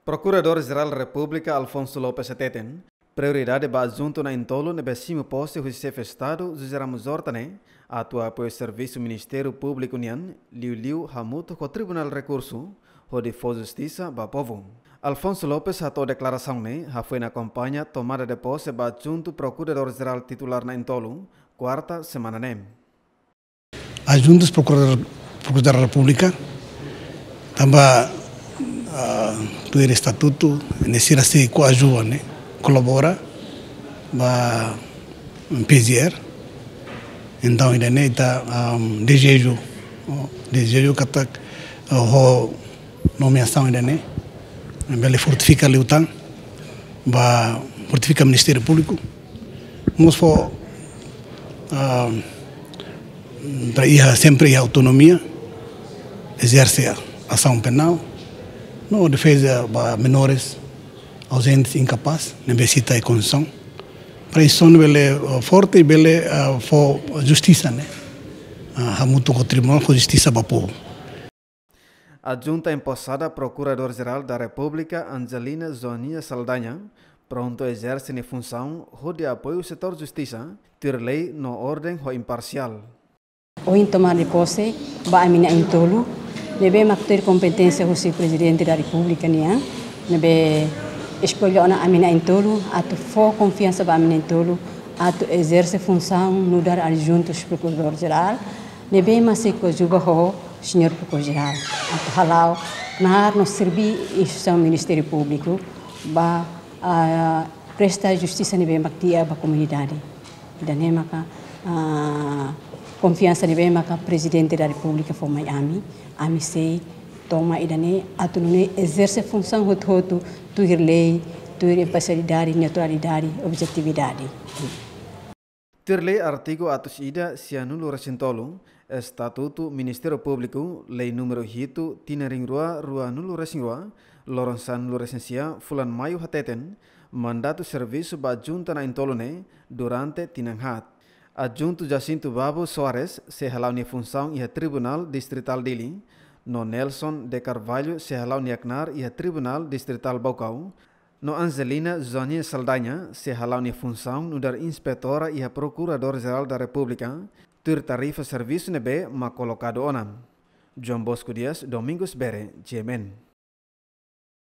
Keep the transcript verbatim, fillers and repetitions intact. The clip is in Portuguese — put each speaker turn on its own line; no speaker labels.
Procurador-Geral da República Alfonso Lopes Ateten, prioridade ba junto na intolo ne besimo posse o chefe Estado José Ramos Hortane, atua apoio serviço Ministério Público Nian, Liu Liu Hamuto com Tribunal Recurso, o de for Justiça ba povo. Alfonso Lopes atou declaração ne, ha foi na campanha tomada de posse ba junto Procurador-Geral titular na intolo, quarta semana ne.
Adjuntos Procurador, Procurador da República, também do estatuto, necessita se coajuda, né? Colabora, ba P G R, então ainda nem está desejo, desejo que tá a nomeação ainda nem, ele fortifica a luta, ba fortifica o Ministério Público, vamos for para ir sempre a autonomia, exerce a ação penal, não defesa para menores, ausentes, incapazes, necessita de condição. Para isso, ele forte e ele for justiça, né? Há muito o tribunal for justiça para o povo.
A junta empossada Procurador-Geral da República Angelina Zonia Saldanha pronto exerce a função de apoio ao setor justiça, ter lei no ordem imparcial.
O tomar de posse, ba amina intolo, nebe makter competência o presidente da República nia, nebe escolhe ona amina intolo, atu for confiança ba amina intolo, atu exerce função no dar adjuntos procurador-geral, nebe masiko juba ho senhor procurador-geral, atu halau nar no servir instituição Ministério Público, ba uh, prestar justiça nebe maktia ba comunidade, dan maka uh, confiança de bem maka presidente da República for Miami, ami sei toma idane atunune exerce função hoto tuir lei, tuir imparcialidade, neutralidade, objetividade.
Ter lei artigo atus ida sianulo recintolo, Estatuto Ministério Público, lei número hito tinaring rua rua nulo resingrua, loronsan nulo resensia fulan maio hateten, mandato serviço ba junta na intolone durante tinanghat. Adjunto Jacinto Babo Soares se halau ni função e Tribunal Distrital Dili, no Nelson de Carvalho se halau ni aknar e Tribunal Distrital Baucau, no Angelina Zonia Saldanha se halau ni função no dar Inspetora e Procurador-Geral da República, tur tarifa serviço nebe ma colocado onam. João Bosco Dias, Domingos Bere, G M N.